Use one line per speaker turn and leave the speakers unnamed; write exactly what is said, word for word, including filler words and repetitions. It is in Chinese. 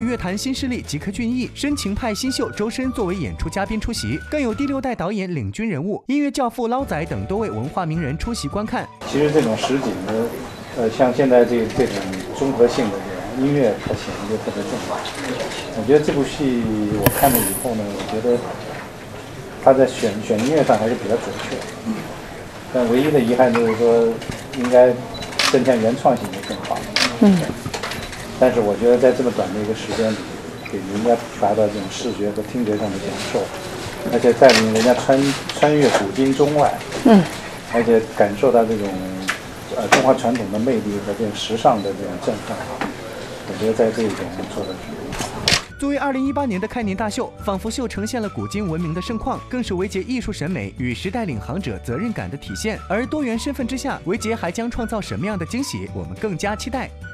乐坛新势力吉克隽逸、深情派新秀周深作为演出嘉宾出席，更有第六代导演领军人物、音乐教父捞仔等多位文化名人出席观看。
其实这种实景的，呃，像现在这这种综合性的这种音乐，它显得就特别重要。我觉得这部戏我看了以后呢，我觉得他在选选音乐上还是比较准确。但唯一的遗憾就是说，应该增强原创性就更好。嗯。但是我觉得在这么短的一个时间里，给人家达到这种视觉和听觉上的享受，而且带领人家穿穿越古今中外，嗯，而且感受到这种呃中华传统的魅力和这种时尚的这种震撼，我觉得在这一点上做的是很好。
作为二零一八年的开年大秀，仿佛秀呈现了古今文明的盛况，更是维杰艺术审美与时代领航者责任感的体现。而多元身份之下，维杰还将创造什么样的惊喜？我们更加期待。